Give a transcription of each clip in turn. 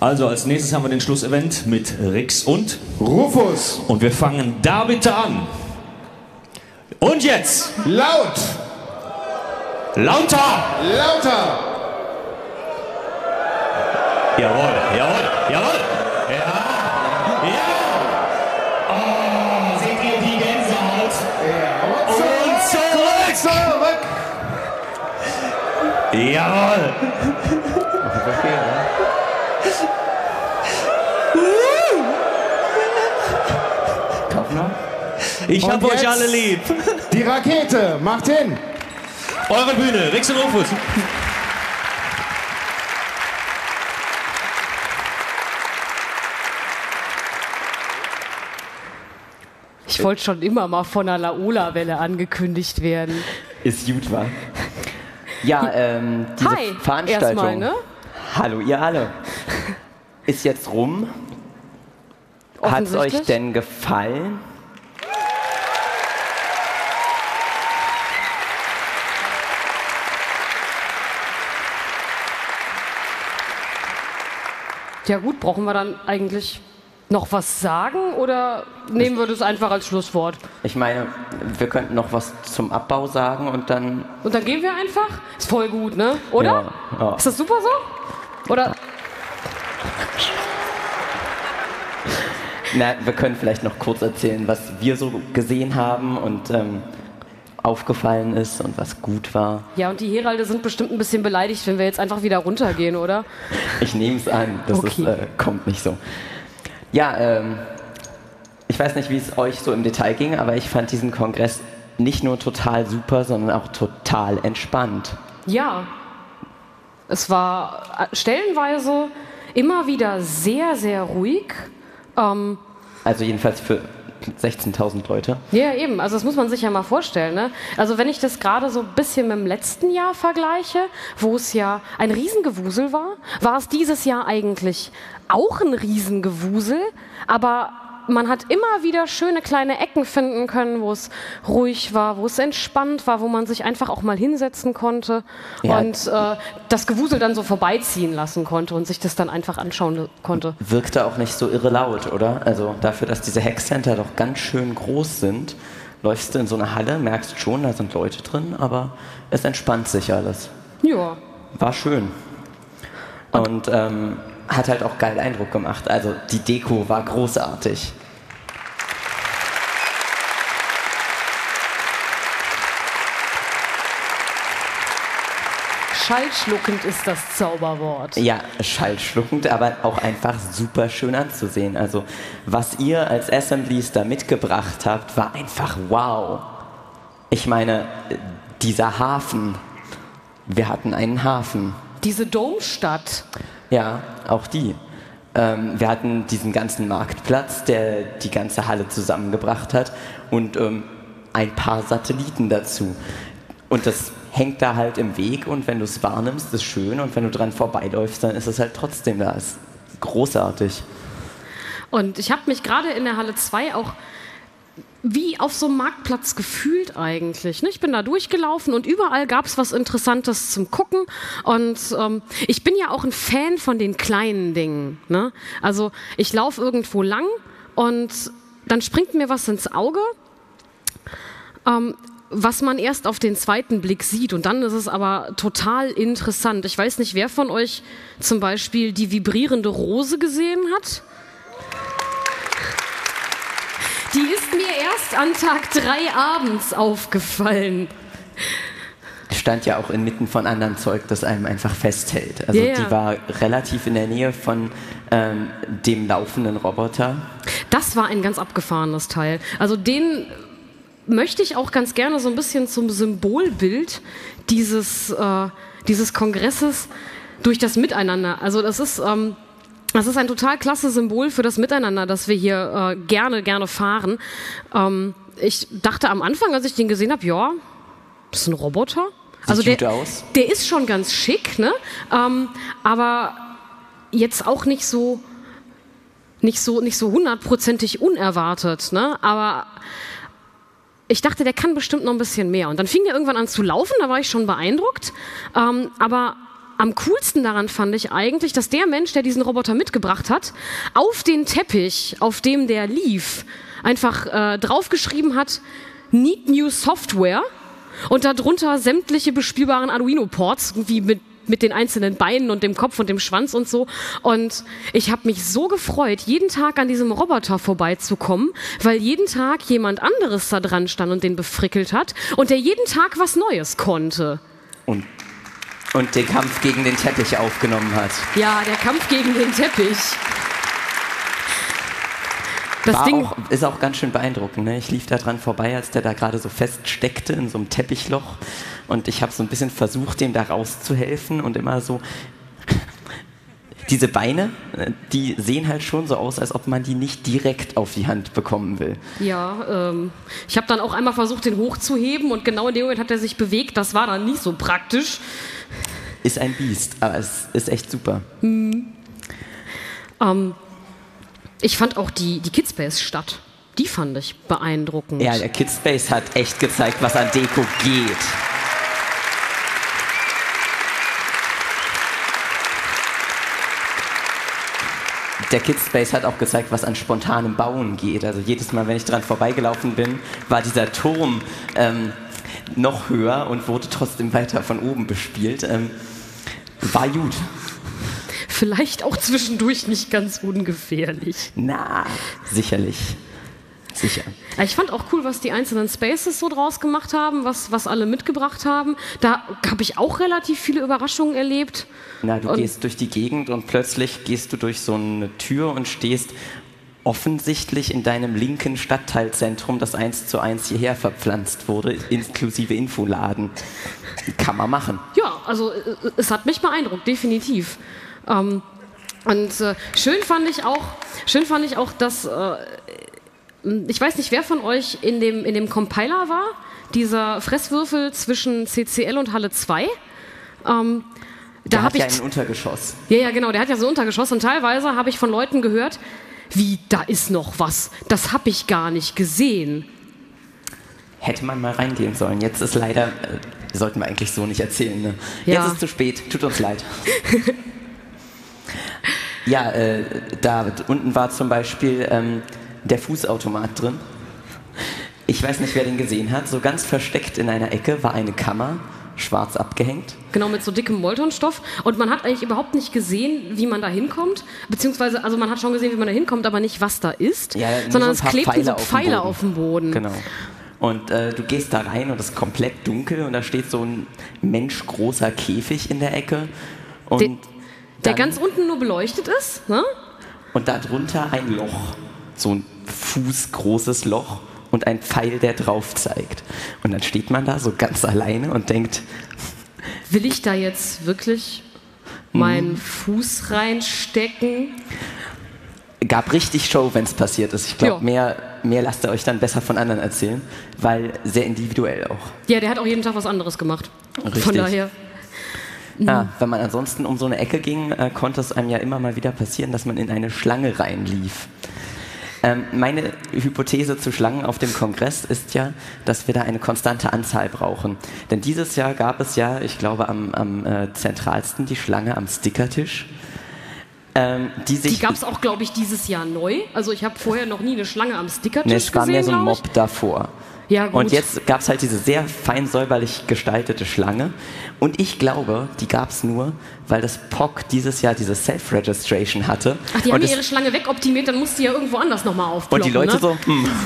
Also als nächstes haben wir den Schlussevent mit Rix und Rufus. Und wir fangen da bitte an. Und jetzt! Laut! Lauter! Lauter! Jawohl, jawohl, jawohl! Ja! Ja! Oh, seht ihr die Gänsehaut? Ja, Und zurück! zurück! Jawohl! Ich hab euch alle lieb. Die Rakete macht hin. Eure Bühne, Rix und Rufus. Ich wollte schon immer mal von einer Laola-Welle angekündigt werden. Ist gut, wa? Ja, diese Hi, Veranstaltung. erstmal, ne? Hallo, ihr alle. Ist jetzt rum. Hat's euch Offensichtlich. denn gefallen? Ja gut, brauchen wir dann eigentlich noch was sagen oder nehmen wir das einfach als Schlusswort? Ich meine, wir könnten noch was zum Abbau sagen und dann... Und dann gehen wir einfach? Ist voll gut, ne? Oder? Ja, ja. Ist das super so? Oder? Na, wir können vielleicht noch kurz erzählen, was wir so gesehen haben und aufgefallen ist und was gut war. Ja, und die Heralde sind bestimmt ein bisschen beleidigt, wenn wir jetzt einfach wieder runtergehen, oder? Ich nehme es an, das Okay. kommt nicht so. Ja, ich weiß nicht, wie es euch so im Detail ging, aber ich fand diesen Kongress nicht nur total super, sondern auch total entspannt. Ja. Es war stellenweise immer wieder sehr, sehr ruhig. Also jedenfalls für 16.000 Leute. Ja, eben. Also das muss man sich ja mal vorstellen. Ne? Also wenn ich das gerade so ein bisschen mit dem letzten Jahr vergleiche, wo es ja ein Riesengewusel war, war es dieses Jahr eigentlich auch ein Riesengewusel, aber man hat immer wieder schöne kleine Ecken finden können, wo es ruhig war, wo es entspannt war, wo man sich einfach auch mal hinsetzen konnte Ja. und das Gewusel dann so vorbeiziehen lassen konnte und sich das dann einfach anschauen konnte. Wirkte auch nicht so irre laut, oder? Also dafür, dass diese Hackcenter doch ganz schön groß sind, läufst du in so eine Halle, merkst schon, da sind Leute drin, aber es entspannt sich alles. Ja. War schön. Und hat halt auch geil Eindruck gemacht. Also die Deko war großartig. Schallschluckend ist das Zauberwort. Ja, schallschluckend, aber auch einfach super schön anzusehen. Also was ihr als Assemblies da mitgebracht habt, war einfach wow. Ich meine, dieser Hafen. Wir hatten einen Hafen. Diese Domstadt. Ja, auch die. Wir hatten diesen ganzen Marktplatz, der die ganze Halle zusammengebracht hat und ein paar Satelliten dazu. Und das hängt da halt im Weg und wenn du es wahrnimmst, ist schön und wenn du dran vorbeiläufst, dann ist es halt trotzdem da. Ist großartig. Und ich habe mich gerade in der Halle 2 auch wie auf so einem Marktplatz gefühlt eigentlich. Ne? Ich bin da durchgelaufen und überall gab es was Interessantes zum Gucken. Und ich bin ja auch ein Fan von den kleinen Dingen. Ne? Also ich laufe irgendwo lang und dann springt mir was ins Auge, was man erst auf den zweiten Blick sieht. Und dann ist es aber total interessant. Ich weiß nicht, wer von euch zum Beispiel die vibrierende Rose gesehen hat? Die ist mir erst an Tag 3 abends aufgefallen. Stand ja auch inmitten von anderem Zeug, das einem einfach festhält. Also Ja. die war relativ in der Nähe von dem laufenden Roboter. Das war ein ganz abgefahrenes Teil. Also den möchte ich auch ganz gerne so ein bisschen zum Symbolbild dieses Kongresses durch das Miteinander. Also das ist ein total klasse Symbol für das Miteinander, das wir hier gerne fahren. Ich dachte am Anfang, als ich den gesehen habe, ja, das ist ein Roboter. Also Sieht gut aus. Der ist schon ganz schick, ne? Aber jetzt auch nicht so hundertprozentig unerwartet, ne? Aber ich dachte, der kann bestimmt noch ein bisschen mehr. Und dann fing er irgendwann an zu laufen, da war ich schon beeindruckt. Aber am coolsten daran fand ich eigentlich, dass der Mensch, der diesen Roboter mitgebracht hat, auf den Teppich, auf dem der lief, einfach draufgeschrieben hat, Need New Software und darunter sämtliche bespielbaren Arduino-Ports, irgendwie mit den einzelnen Beinen und dem Kopf und dem Schwanz und so. Und ich habe mich so gefreut, jeden Tag an diesem Roboter vorbeizukommen, weil jeden Tag jemand anderes da dran stand und den befrickelt hat und der jeden Tag was Neues konnte. Und den Kampf gegen den Teppich aufgenommen hat. Ja, der Kampf gegen den Teppich. Das Ding ist auch ganz schön beeindruckend. Ne? Ich lief da dran vorbei, als der da gerade so feststeckte in so einem Teppichloch. Und ich habe so ein bisschen versucht, dem da rauszuhelfen und immer so. Diese Beine, die sehen halt schon so aus, als ob man die nicht direkt auf die Hand bekommen will. Ja, ich habe dann auch einmal versucht, den hochzuheben und genau in dem Moment hat er sich bewegt. Das war dann nicht so praktisch. Ist ein Biest, aber es ist echt super. Ich fand auch die Kidspace-Stadt, die fand ich beeindruckend. Ja, der Kidspace hat echt gezeigt, was an Deko geht. Der Kidspace hat auch gezeigt, was an spontanem Bauen geht. Also jedes Mal, wenn ich dran vorbeigelaufen bin, war dieser Turm noch höher und wurde trotzdem weiter von oben bespielt. War gut. Vielleicht auch zwischendurch nicht ganz ungefährlich. Na, sicherlich. Sicher. Ich fand auch cool, was die einzelnen Spaces so draus gemacht haben, was alle mitgebracht haben. Da habe ich auch relativ viele Überraschungen erlebt. Na, du gehst durch die Gegend und plötzlich gehst du durch so eine Tür und stehst offensichtlich in deinem linken Stadtteilzentrum, das 1:1 hierher verpflanzt wurde, inklusive Infoladen. Kann man machen. Ja, also es hat mich beeindruckt, definitiv. Schön fand ich auch, dass ich weiß nicht, wer von euch in dem Compiler war, dieser Fresswürfel zwischen CCL und Halle 2. Der hat ja ein Untergeschoss. Ja, genau, der hat ja so ein Untergeschoss und teilweise habe ich von Leuten gehört, wie, da ist noch was, das habe ich gar nicht gesehen. Hätte man mal reingehen sollen. Jetzt ist leider, sollten wir eigentlich so nicht erzählen, ne? Ja. Jetzt ist zu spät, tut uns leid. Ja, da unten war zum Beispiel der Fußautomat drin. Ich weiß nicht, wer den gesehen hat. So ganz versteckt in einer Ecke war eine Kammer, schwarz abgehängt. Genau, mit so dickem Moltonstoff. Und man hat eigentlich überhaupt nicht gesehen, wie man da hinkommt. Beziehungsweise, also man hat schon gesehen, wie man da hinkommt, aber nicht, was da ist. Ja, sondern so es klebten so Pfeile auf dem Boden. Genau. Und du gehst da rein und es ist komplett dunkel und da steht so ein menschgroßer Käfig in der Ecke. Und der ganz unten nur beleuchtet ist, ne? Und darunter ein Loch. So ein fußgroßes Loch und ein Pfeil, der drauf zeigt. Und dann steht man da so ganz alleine und denkt, will ich da jetzt wirklich meinen Fuß reinstecken? Gab richtig Show, wenn es passiert ist. Ich glaube, mehr lasst ihr euch dann besser von anderen erzählen, weil sehr individuell auch. Ja, der hat auch jeden Tag was anderes gemacht. Richtig. Von daher. Ja, wenn man ansonsten um so eine Ecke ging, konnte es einem ja immer mal wieder passieren, dass man in eine Schlange reinlief. Meine Hypothese zu Schlangen auf dem Kongress ist ja, dass wir da eine konstante Anzahl brauchen. Denn dieses Jahr gab es ja, ich glaube, am zentralsten die Schlange am Stickertisch. Die gab es auch, glaube ich, dieses Jahr neu. Also ich habe vorher noch nie eine Schlange am Stickertisch gesehen, es war mehr so ein Mob davor. Ja, gut. Und jetzt gab es halt diese sehr fein säuberlich gestaltete Schlange. Und ich glaube, die gab es nur, weil das POC dieses Jahr diese Self-Registration hatte. Ach, die haben ja ihre Schlange wegoptimiert, dann musste die ja irgendwo anders nochmal aufploppen. Und die Leute ne? so,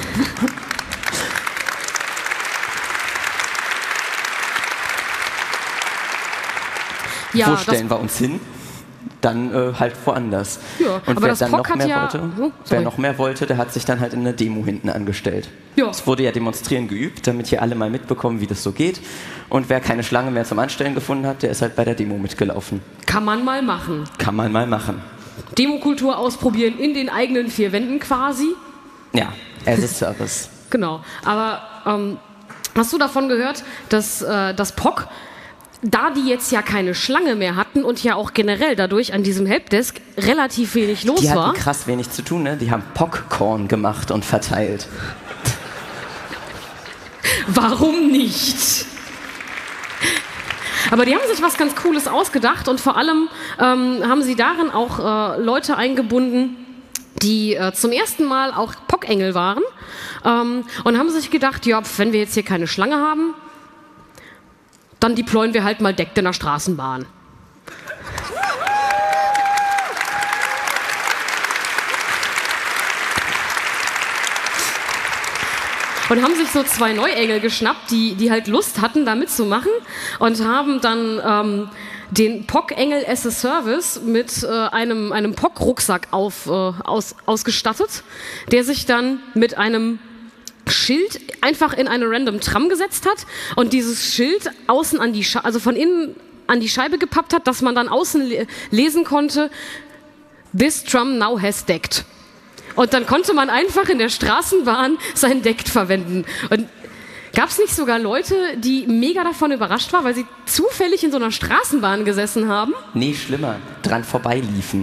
Ja, wo stellen wir uns hin? Dann halt woanders. Ja, und aber wer das dann POC noch mehr hat ja, wollte, wer noch mehr wollte, der hat sich dann halt in eine Demo hinten angestellt. Ja. Es wurde ja demonstrieren geübt, damit hier alle mal mitbekommen, wie das so geht. Und wer keine Schlange mehr zum Anstellen gefunden hat, der ist halt bei der Demo mitgelaufen. Kann man mal machen. Kann man mal machen. Demokultur ausprobieren in den eigenen 4 Wänden quasi. Ja, as a Service. Genau. Aber hast du davon gehört, dass das POC, da die jetzt ja keine Schlange mehr hatten und ja auch generell dadurch an diesem Helpdesk relativ wenig los Die war? hatten krass wenig zu tun, ne? Die haben Popcorn gemacht und verteilt. Warum nicht? Aber die haben sich was ganz Cooles ausgedacht und vor allem haben sie darin auch Leute eingebunden, die zum ersten Mal auch POC-Engel waren und haben sich gedacht, ja, wenn wir jetzt hier keine Schlange haben, dann deployen wir halt mal Deckt in der Straßenbahn. Und haben sich so 2 Neuengel geschnappt, die halt Lust hatten, da mitzumachen und haben dann den POC-Engel as a Service mit einem POC-Rucksack ausgestattet, der sich dann mit einem Schild einfach in eine random Tram gesetzt hat und dieses Schild außen an also von innen an die Scheibe gepappt hat, dass man dann außen lesen konnte, "This tram now has decked." Und dann konnte man einfach in der Straßenbahn sein Deck verwenden. Und gab es nicht sogar Leute, die mega davon überrascht waren, weil sie zufällig in so einer Straßenbahn gesessen haben? Nee, schlimmer, dran vorbeiliefen.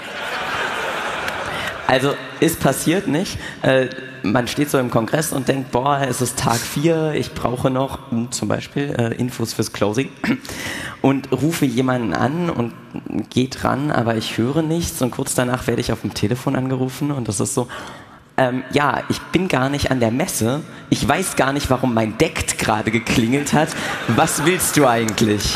Also ist passiert nicht. Man steht so im Kongress und denkt, boah, es ist Tag 4, ich brauche noch zum Beispiel Infos fürs Closing und rufe jemanden an und geht ran, aber ich höre nichts und kurz danach werde ich auf dem Telefon angerufen und das ist so, ja, ich bin gar nicht an der Messe, ich weiß gar nicht, warum mein Deck gerade geklingelt hat, was willst du eigentlich?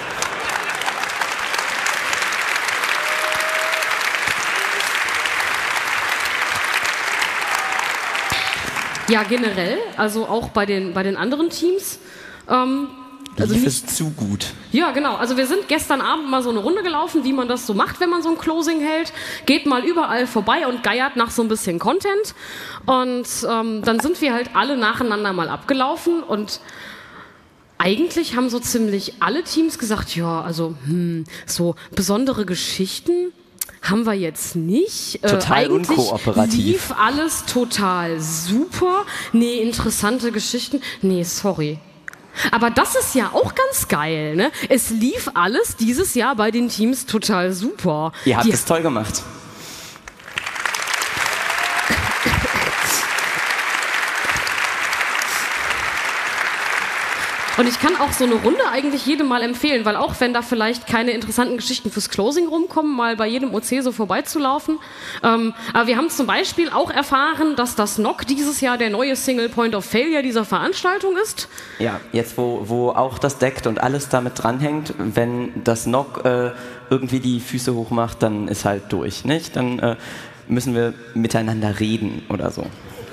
Ja, generell, also auch bei den anderen Teams. Also lief es zu gut. Ja, genau. Also wir sind gestern Abend mal so eine Runde gelaufen, wie man das so macht, wenn man so ein Closing hält. Geht mal überall vorbei und geiert nach so ein bisschen Content. Und dann sind wir halt alle nacheinander mal abgelaufen und eigentlich haben so ziemlich alle Teams gesagt, ja, also so besondere Geschichten haben wir jetzt nicht. Total eigentlich unkooperativ. Lief alles total super. Nee, interessante Geschichten. Nee, sorry. Aber das ist ja auch ganz geil, ne? Es lief alles dieses Jahr bei den Teams total super. Ihr habt es toll gemacht. Und ich kann auch so eine Runde eigentlich jedem mal empfehlen, weil auch wenn da vielleicht keine interessanten Geschichten fürs Closing rumkommen, mal bei jedem OC so vorbeizulaufen. Aber wir haben zum Beispiel auch erfahren, dass das NOC dieses Jahr der neue Single Point of Failure dieser Veranstaltung ist. Ja, jetzt wo auch das deckt und alles damit dranhängt, wenn das NOC irgendwie die Füße hoch macht, dann ist halt durch, nicht? Dann müssen wir miteinander reden oder so.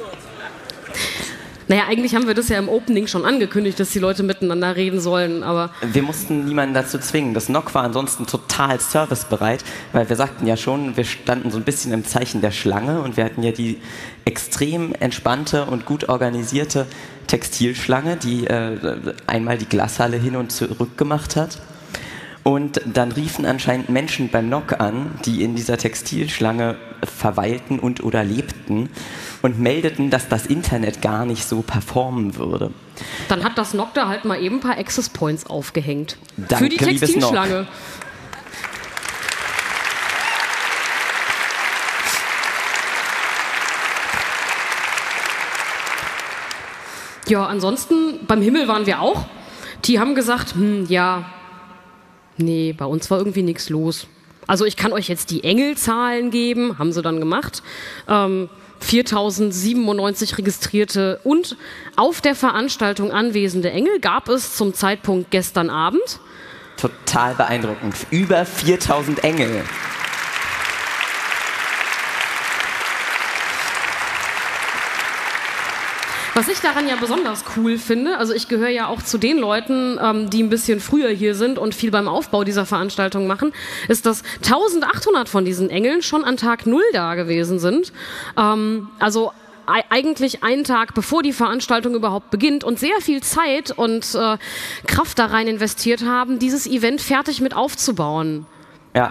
Naja, eigentlich haben wir das ja im Opening schon angekündigt, dass die Leute miteinander reden sollen, aber... Wir mussten niemanden dazu zwingen. Das NOC war ansonsten total servicebereit, weil wir sagten ja schon, wir standen so ein bisschen im Zeichen der Schlange und wir hatten ja die extrem entspannte und gut organisierte Textilschlange, die einmal die Glashalle hin und zurück gemacht hat. Und dann riefen anscheinend Menschen beim NOC an, die in dieser Textilschlange verweilten und oder lebten und meldeten, dass das Internet gar nicht so performen würde. Dann hat das NOC da halt mal eben ein paar Access Points aufgehängt. Danke, für die Textilschlange. Ja, ansonsten, beim Himmel waren wir auch. Die haben gesagt, ja, nee, bei uns war irgendwie nichts los. Also ich kann euch jetzt die Engelzahlen geben, haben sie dann gemacht. 4097 registrierte und auf der Veranstaltung anwesende Engel gab es zum Zeitpunkt gestern Abend. Total beeindruckend. Über 4000 Engel. Was ich daran ja besonders cool finde, also ich gehöre ja auch zu den Leuten, die ein bisschen früher hier sind und viel beim Aufbau dieser Veranstaltung machen, ist, dass 1800 von diesen Engeln schon an Tag 0 da gewesen sind. Also eigentlich einen Tag bevor die Veranstaltung überhaupt beginnt und sehr viel Zeit und Kraft da rein investiert haben, dieses Event fertig mit aufzubauen. Ja.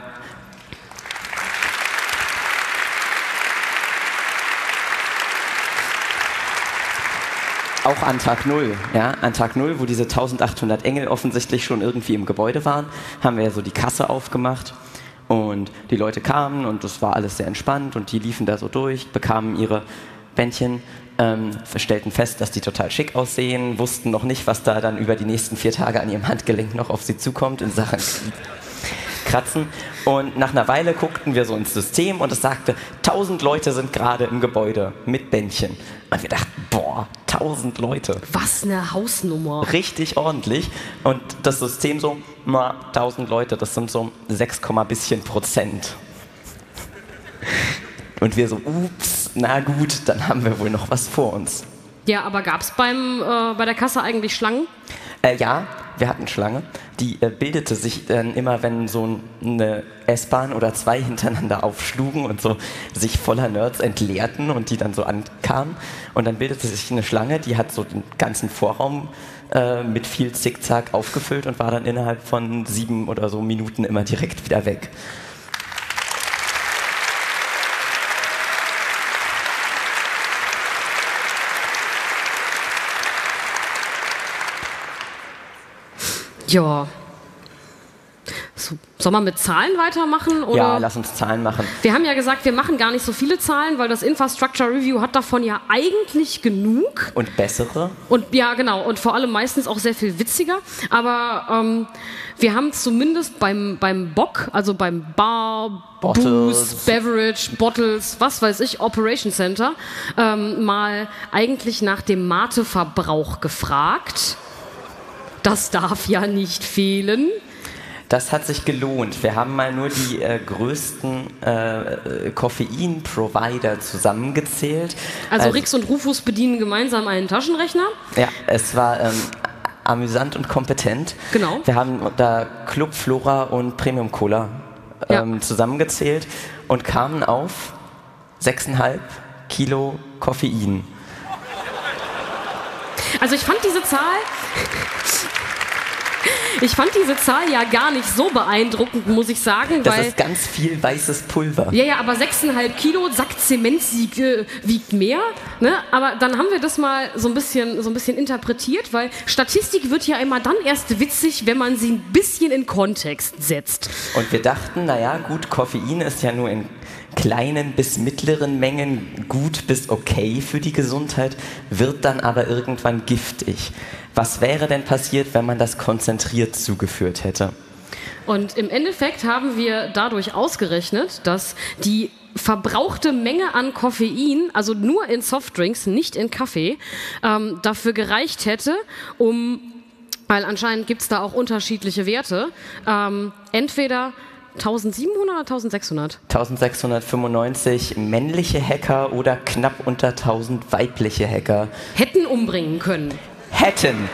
Auch an Tag 0, ja, an Tag 0, wo diese 1800 Engel offensichtlich schon irgendwie im Gebäude waren, haben wir ja so die Kasse aufgemacht und die Leute kamen und das war alles sehr entspannt und die liefen da so durch, bekamen ihre Bändchen, stellten fest, dass die total schick aussehen, wussten noch nicht, was da dann über die nächsten 4 Tage an ihrem Handgelenk noch auf sie zukommt in Sachen Kratzen. Und nach einer Weile guckten wir so ins System und es sagte, 1000 Leute sind gerade im Gebäude mit Bändchen. Und wir dachten, boah, 1000 Leute. Was eine Hausnummer. Richtig ordentlich. Und das System so, 1000 Leute, das sind so 6, bisschen Prozent. Und wir so, ups, na gut, dann haben wir wohl noch was vor uns. Ja, aber gab es bei der Kasse eigentlich Schlangen? Ja, wir hatten Schlange. Die bildete sich dann immer, wenn so eine S-Bahn oder 2 hintereinander aufschlugen und so sich voller Nerds entleerten und die dann so ankamen. Und dann bildete sich eine Schlange, die hat so den ganzen Vorraum mit viel Zickzack aufgefüllt und war dann innerhalb von 7 oder so Minuten immer direkt wieder weg. Ja. Soll man mit Zahlen weitermachen? Oder? Ja, lass uns Zahlen machen. Wir haben ja gesagt, wir machen gar nicht so viele Zahlen, weil das Infrastructure Review hat davon ja eigentlich genug. Und bessere? Und ja, genau. Und vor allem meistens auch sehr viel witziger. Aber wir haben zumindest beim Bock, also beim Bar, Booze, Beverage, Bottles, was weiß ich, Operation Center, mal eigentlich nach dem Mate-Verbrauch gefragt. Das darf ja nicht fehlen. Das hat sich gelohnt. Wir haben mal nur die größten Koffein-Provider zusammengezählt. Also Rix und Rufus bedienen gemeinsam einen Taschenrechner. Ja, es war amüsant und kompetent. Genau. Wir haben da Club, Flora und Premium Cola zusammengezählt und kamen auf 6,5 Kilo Koffein. Also ich fand diese Zahl ja gar nicht so beeindruckend, muss ich sagen. Das weil ist ganz viel weißes Pulver. Ja, aber 6,5 Kilo, Sack Zement wiegt mehr. Ne? Aber dann haben wir das mal so ein bisschen interpretiert, weil Statistik wird ja immer dann erst witzig, wenn man sie ein bisschen in Kontext setzt. Und wir dachten, naja, gut, Koffein ist ja nur in kleinen bis mittleren Mengen gut bis okay für die Gesundheit, wird dann aber irgendwann giftig. Was wäre denn passiert, wenn man das konzentriert zugeführt hätte? Und im Endeffekt haben wir dadurch ausgerechnet, dass die verbrauchte Menge an Koffein, also nur in Softdrinks, nicht in Kaffee, dafür gereicht hätte, weil anscheinend gibt es da auch unterschiedliche Werte, entweder 1700 oder 1600? 1695 männliche Hacker oder knapp unter 1000 weibliche Hacker. Hätten umbringen können. Hätten.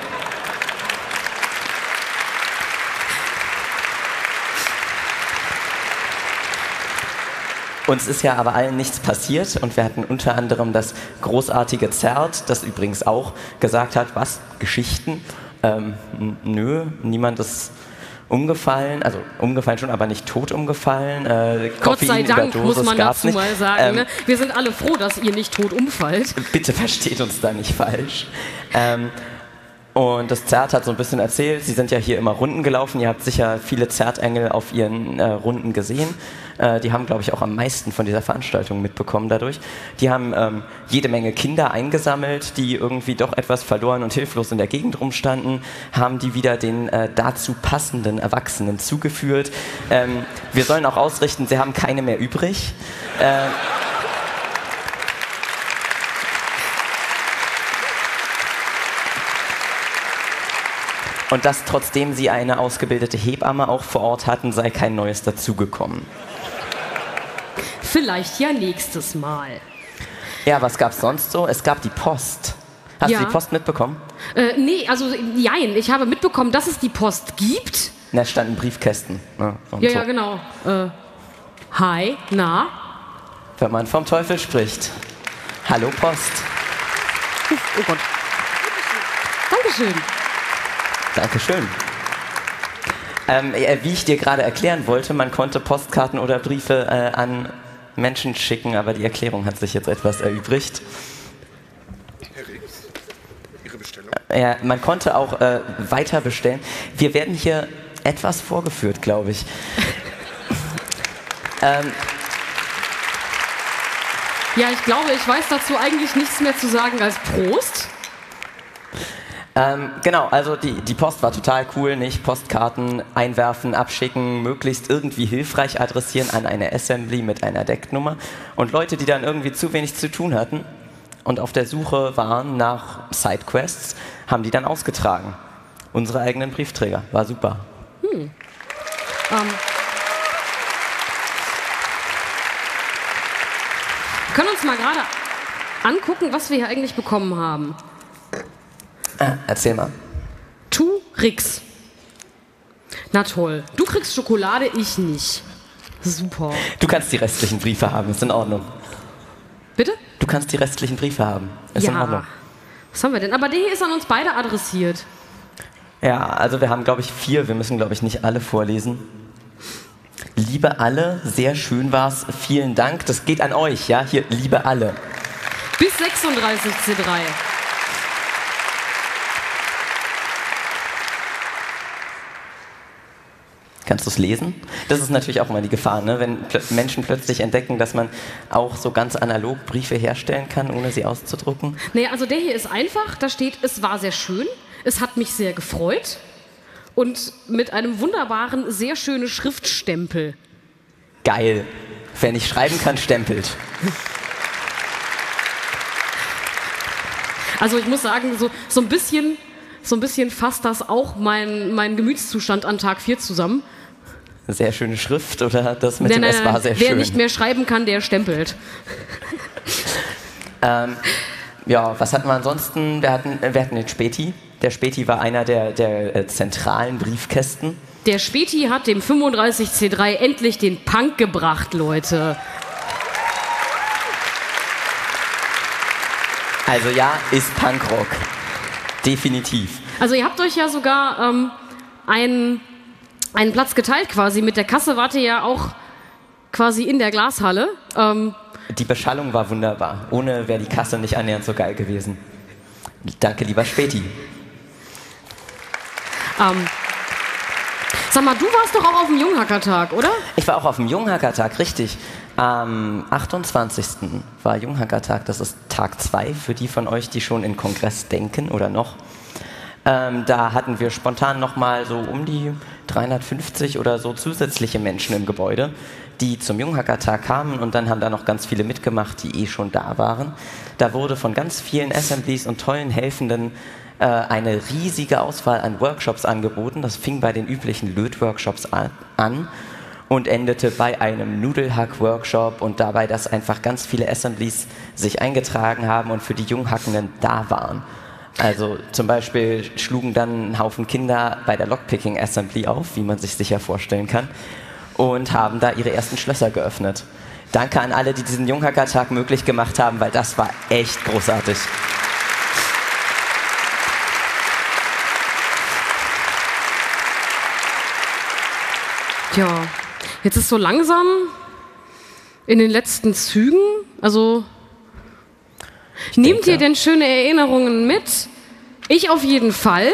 Uns ist ja aber allen nichts passiert und wir hatten unter anderem das großartige Zert, das übrigens auch gesagt hat, was, Geschichten? Nö, niemand ist umgefallen, also umgefallen schon, aber nicht tot umgefallen. Gott sei Dank, muss man dazu mal sagen. Ne? Wir sind alle froh, dass ihr nicht tot umfallt. Bitte versteht uns da nicht falsch. Und das Zert hat so ein bisschen erzählt, sie sind ja hier immer Runden gelaufen, ihr habt sicher viele Zertengel auf ihren Runden gesehen. Die haben, glaube ich, auch am meisten von dieser Veranstaltung mitbekommen dadurch. Die haben jede Menge Kinder eingesammelt, die irgendwie doch etwas verloren und hilflos in der Gegend rumstanden, haben die wieder den dazu passenden Erwachsenen zugeführt. Wir sollen auch ausrichten, sie haben keine mehr übrig. Und dass trotzdem sie eine ausgebildete Hebamme auch vor Ort hatten, sei kein Neues dazugekommen. Vielleicht ja nächstes Mal. Ja, was gab's sonst so? Es gab die Post. Hast du die Post mitbekommen? Nee, also jein. Ich habe mitbekommen, dass es die Post gibt. Da standen Briefkästen. Ne, ja, genau. Hi, na? Wenn man vom Teufel spricht. Hallo Post. Oh Gott. Dankeschön. Dankeschön. Wie ich dir gerade erklären wollte, man konnte Postkarten oder Briefe an Menschen schicken, aber die Erklärung hat sich jetzt etwas erübrigt. Herr Rix, Ihre Bestellung? Ja, man konnte auch weiter bestellen. Wir werden hier etwas vorgeführt, glaube ich. Ja, ich glaube, ich weiß dazu eigentlich nichts mehr zu sagen als Prost. Genau, also die Post war total cool, nicht? Postkarten einwerfen, abschicken, möglichst irgendwie hilfreich adressieren an eine Assembly mit einer Decknummer. Und Leute, die dann irgendwie zu wenig zu tun hatten und auf der Suche waren nach Sidequests, haben die dann ausgetragen. Unsere eigenen Briefträger. War super. Wir können uns mal gerade angucken, was wir hier eigentlich bekommen haben. Erzähl mal. Tu Rix. Na toll. Du kriegst Schokolade, ich nicht. Super. Du kannst die restlichen Briefe haben, ist in Ordnung. Bitte? Du kannst die restlichen Briefe haben, ist in Ordnung. Was haben wir denn? Aber der hier ist an uns beide adressiert. Ja, also wir haben, glaube ich, 4. Wir müssen, glaube ich, nicht alle vorlesen. Liebe alle, sehr schön war's. Vielen Dank. Das geht an euch, ja? Hier, liebe alle. Bis 36 C3. Kannst du es lesen? Das ist natürlich auch immer die Gefahr, ne? Wenn Menschen plötzlich entdecken, dass man auch so ganz analog Briefe herstellen kann, ohne sie auszudrucken. Naja, also der hier ist einfach. Da steht, es war sehr schön. Es hat mich sehr gefreut. Und mit einem wunderbaren, sehr schönen Schriftstempel. Geil. Wer nicht schreiben kann, stempelt. Also ich muss sagen, so ein bisschen fasst das auch mein Gemütszustand an Tag 4 zusammen. Sehr schöne Schrift oder das mit dem Es war sehr schön? Wer nicht mehr schreiben kann, der stempelt. Ja, was hatten wir ansonsten? Wir hatten den Späti. Der Späti war einer der zentralen Briefkästen. Der Späti hat dem 35C3 endlich den Punk gebracht, Leute. Also ja, ist Punkrock. Definitiv. Also ihr habt euch ja sogar einen Platz geteilt quasi. Mit der Kasse wart ihr ja auch quasi in der Glashalle. Die Beschallung war wunderbar. Ohne wäre die Kasse nicht annähernd so geil gewesen. Danke, lieber Späti. Sag mal, du warst doch auch auf dem Junghackertag, oder? Ich war auch auf dem Junghackertag, richtig. Am 28. war Junghackertag, das ist Tag 2 für die von euch, die schon in Kongress denken oder noch. Da hatten wir spontan nochmal so um die 350 oder so zusätzliche Menschen im Gebäude, die zum Junghackertag kamen und dann haben da noch ganz viele mitgemacht, die schon da waren. Da wurde von ganz vielen Assemblies und tollen Helfenden eine riesige Auswahl an Workshops angeboten. Das fing bei den üblichen Lötworkshops an und endete bei einem Nudelhack-Workshop und dabei, dass einfach ganz viele Assemblies sich eingetragen haben und für die Junghackenden da waren. Also zum Beispiel schlugen dann ein Haufen Kinder bei der Lockpicking-Assembly auf, wie man sich sicher vorstellen kann, und haben da ihre ersten Schlösser geöffnet. Danke an alle, die diesen Junghackertag möglich gemacht haben, weil das war echt großartig. Ja, jetzt ist so langsam in den letzten Zügen. Also, nehmt ihr denn schöne Erinnerungen mit? Ich auf jeden Fall.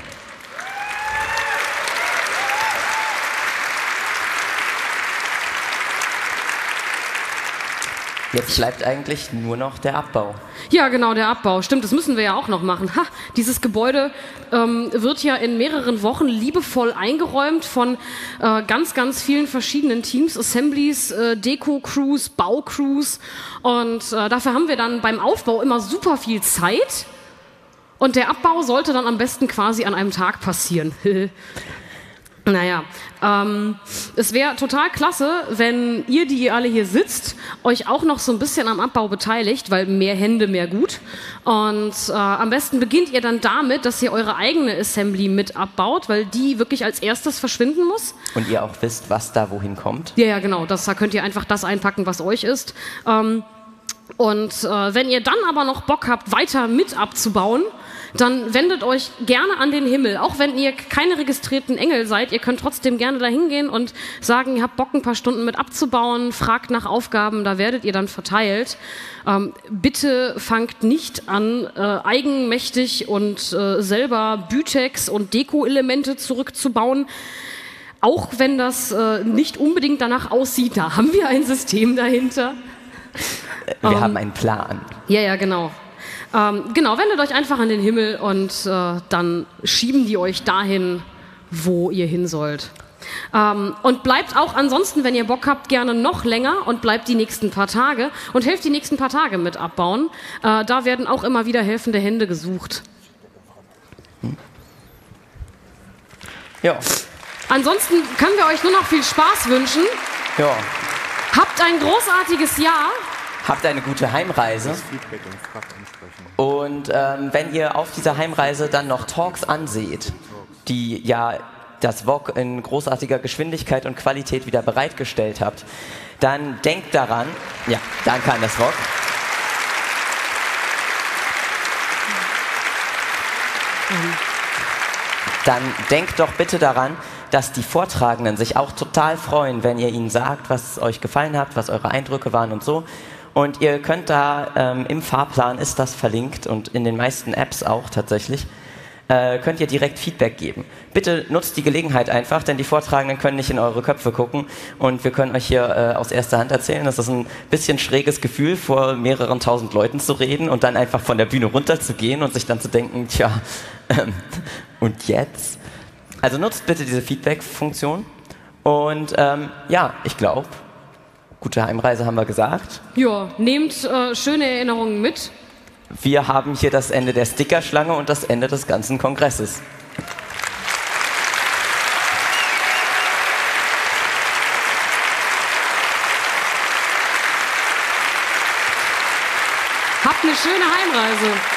Jetzt bleibt eigentlich nur noch der Abbau. Ja, genau, der Abbau. Stimmt, das müssen wir ja auch noch machen. Ha, dieses Gebäude wird ja in mehreren Wochen liebevoll eingeräumt von ganz, ganz vielen verschiedenen Teams, Assemblies, Deko-Crews, Bau-Crews. Und dafür haben wir dann beim Aufbau immer super viel Zeit. Und der Abbau sollte dann am besten quasi an einem Tag passieren. Naja, es wäre total klasse, wenn ihr, die ihr alle hier sitzt, euch auch noch so ein bisschen am Abbau beteiligt, weil mehr Hände, mehr gut. Und am besten beginnt ihr dann damit, dass ihr eure eigene Assembly mit abbaut, weil die wirklich als erstes verschwinden muss. Und ihr auch wisst, was da wohin kommt? Ja, genau, da könnt ihr einfach das einpacken, was euch ist. Und wenn ihr dann aber noch Bock habt, weiter mit abzubauen, dann wendet euch gerne an den Himmel. Auch wenn ihr keine registrierten Engel seid, ihr könnt trotzdem gerne da hingehen und sagen, ihr habt Bock, ein paar Stunden mit abzubauen, fragt nach Aufgaben, da werdet ihr dann verteilt. Bitte fangt nicht an, eigenmächtig und selber Bütex und Deko-Elemente zurückzubauen. Auch wenn das nicht unbedingt danach aussieht, da haben wir ein System dahinter. Wir haben einen Plan. Ja, genau. Genau, wendet euch einfach an den Himmel und dann schieben die euch dahin, wo ihr hin sollt. Und bleibt auch ansonsten, wenn ihr Bock habt, gerne noch länger und bleibt die nächsten paar Tage und helft die nächsten paar Tage mit abbauen. Da werden auch immer wieder helfende Hände gesucht. Ja. Ansonsten können wir euch nur noch viel Spaß wünschen. Ja. Habt ein großartiges Jahr. Habt eine gute Heimreise. Feedback und Fragen ansprechen. Und wenn ihr auf dieser Heimreise dann noch Talks anseht, die ja das VOG in großartiger Geschwindigkeit und Qualität wieder bereitgestellt habt, dann denkt daran, ja, danke an das VOG. Dann denkt doch bitte daran, dass die Vortragenden sich auch total freuen, wenn ihr ihnen sagt, was euch gefallen hat, was eure Eindrücke waren und so. Und ihr könnt da, im Fahrplan ist das verlinkt und in den meisten Apps auch tatsächlich, könnt ihr direkt Feedback geben. Bitte nutzt die Gelegenheit einfach, denn die Vortragenden können nicht in eure Köpfe gucken und wir können euch hier aus erster Hand erzählen, das ist ein bisschen schräges Gefühl, vor mehreren tausend Leuten zu reden und dann einfach von der Bühne runter zu gehen und sich dann zu denken, tja, und jetzt? Also nutzt bitte diese Feedback-Funktion und ja, ich glaube, gute Heimreise haben wir gesagt. Ja, nehmt schöne Erinnerungen mit. Wir haben hier das Ende der Stickerschlange und das Ende des ganzen Kongresses. Habt eine schöne Heimreise.